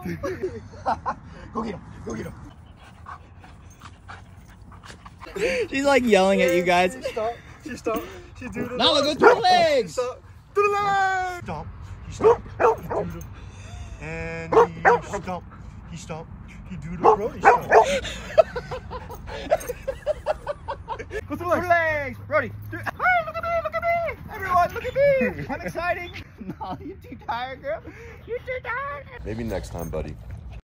Go get him. Go get him. She's like yelling at you guys. She stopped. She stopped. She do the Now go through the legs. Stop. Do the legs. Stop. He stopped. He do the. And he stopped. He stopped. He do the Brody stop. Go through the legs. Brody. Hey, look at me. Look at me. Everyone, look at me. I'm exciting. No, you're too tired, girl. You're too tired. Maybe next time, buddy.